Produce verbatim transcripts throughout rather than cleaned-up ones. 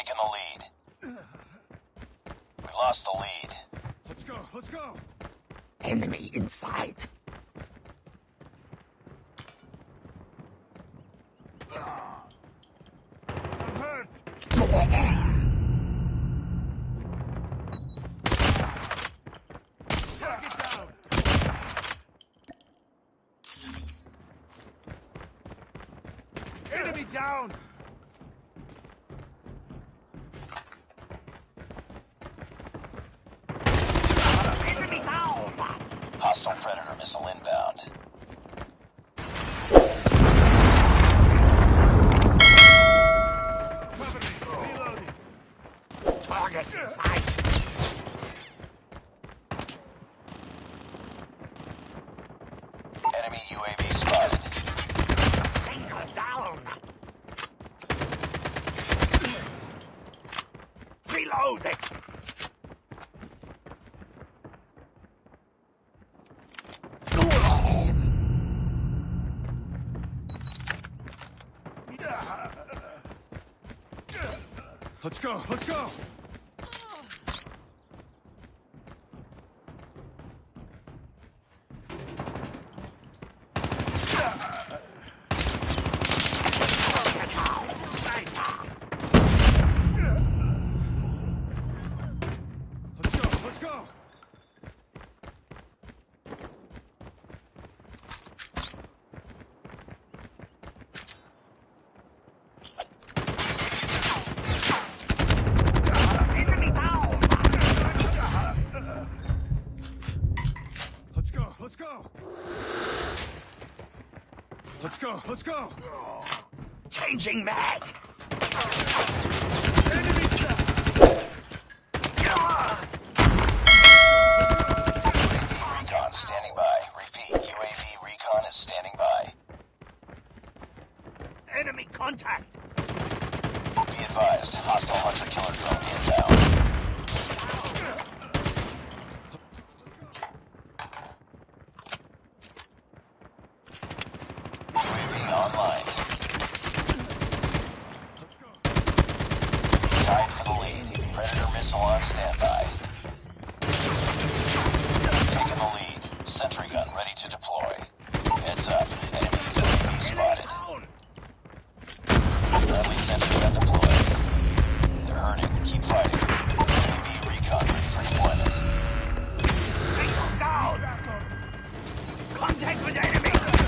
taking the lead. We lost the lead. Let's go, let's go! Enemy in sight. I'm hurt! Target down! Enemy down! Enemy down. Hostile Predator missile inbound. Cover me! Reloading! Targets in sight. Enemy U A V spotted. Tango down. Reloading. Let's go, let's go! Let's go, let's go! Enemy down. Let's go, let's go! Let's go, let's go! Changing mag. Enemy down! Recon standing by. Repeat, U A V recon is standing by. Enemy contact. Be advised, hostile hunter-killer drone inbound. U A V online. Tied for the lead. Predator missile on standby. Taking the lead. Sentry gun ready to deploy. Heads up. Enemy U A V spotted. Friendly sentry gun deployed. They're hurting. Keep fighting. U A V recon ready for deployment. Tango down. Contact with enemy.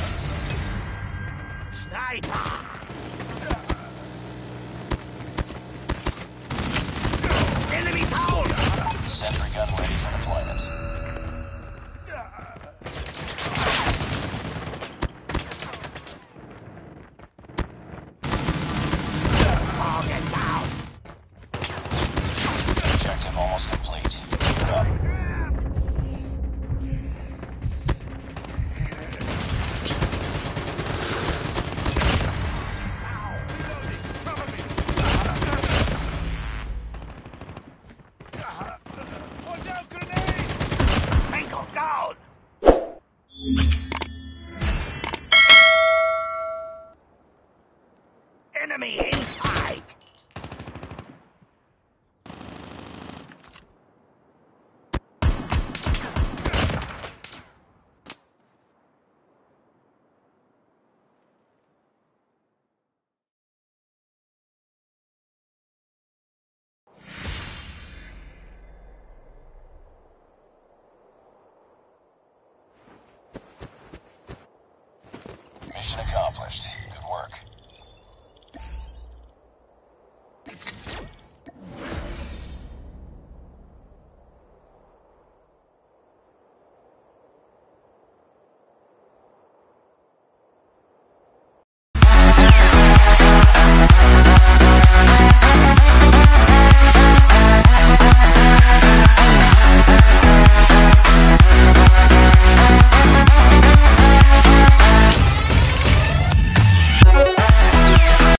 Sniper. Enemy down. Sentry gun ready for deployment. Target down. Objective almost complete. Keep it up. Watch out, grenade! Tango down. Enemy inside. Mission accomplished.